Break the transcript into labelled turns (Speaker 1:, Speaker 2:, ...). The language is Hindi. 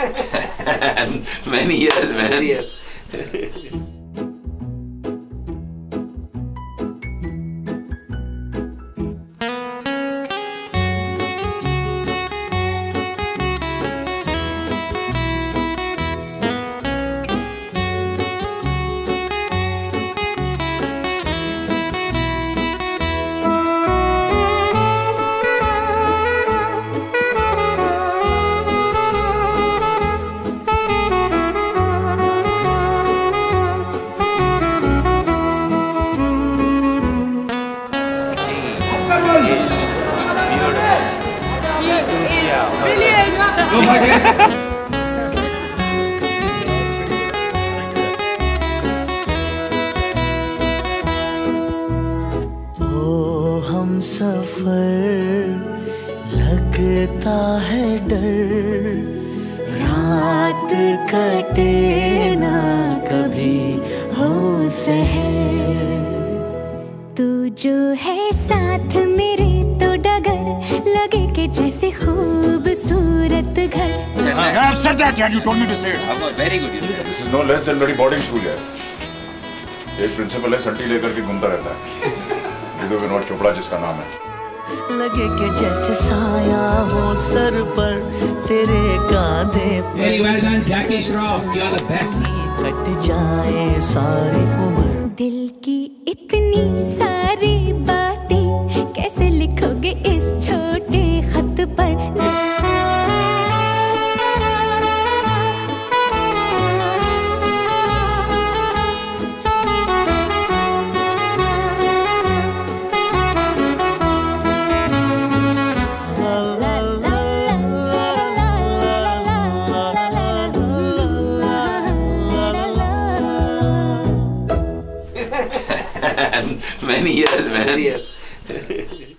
Speaker 1: Many years, man.
Speaker 2: Many years.
Speaker 3: ओ हम सफर लगता है डर, रात कटे ना कभी हो सहर।
Speaker 4: तू जो है साथ मेरे तो डगर लगे कि जैसे खूबसूरत घर।
Speaker 5: I have said that, and you told me to say it.
Speaker 1: Very good, you said.
Speaker 5: This is no less than bloody boarding school है। एक प्रिंसिपल है, संटी लेकर के घूमता रहता है। विधु विनोद चोपड़ा जिसका नाम है।
Speaker 3: लगे कि जैसे साया हो सर पर तेरे कांधे पर।
Speaker 6: Very well done, Jackie Shroff. You are the best.
Speaker 3: कट जाए सारी उम्र।
Speaker 4: दिल की इतनी सारी बातें कैसे लिखोगे इस छोटे खत पर।
Speaker 1: Many years, man.
Speaker 2: Many years.